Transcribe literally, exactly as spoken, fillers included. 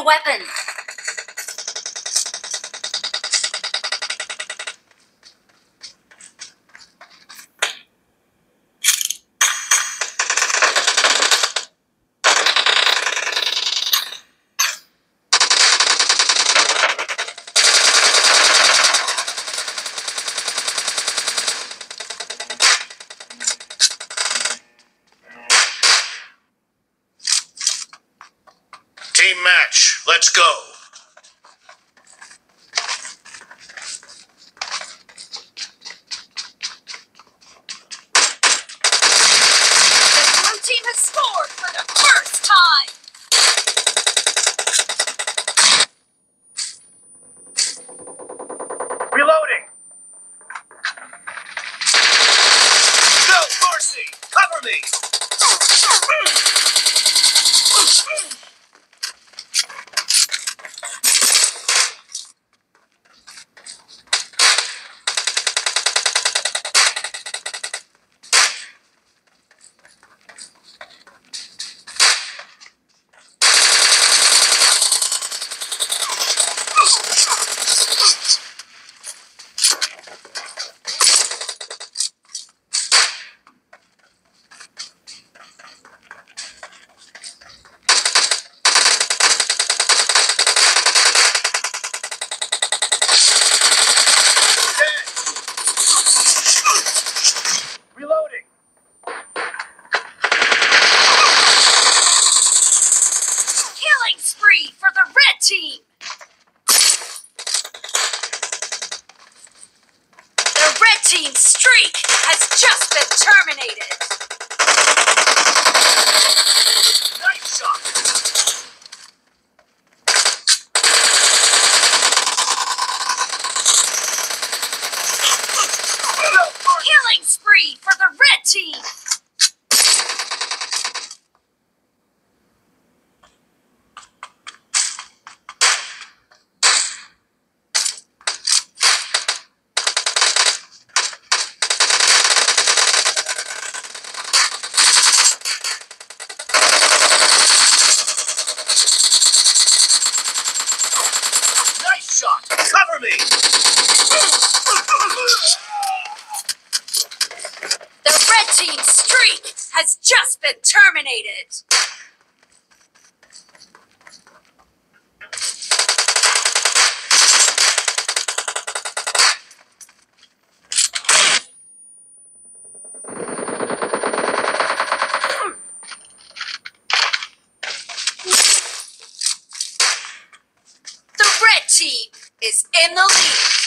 weapon. Team match, let's go. The blue team has scored for the first time. Reloading. No mercy. Cover me. Reloading. Killing spree for the red team. The red team's streak has just been terminated. Nice shot. Killing spree for the red team. Nice shot. Cover me. The red team's streak has just been terminated. The red team is in the lead.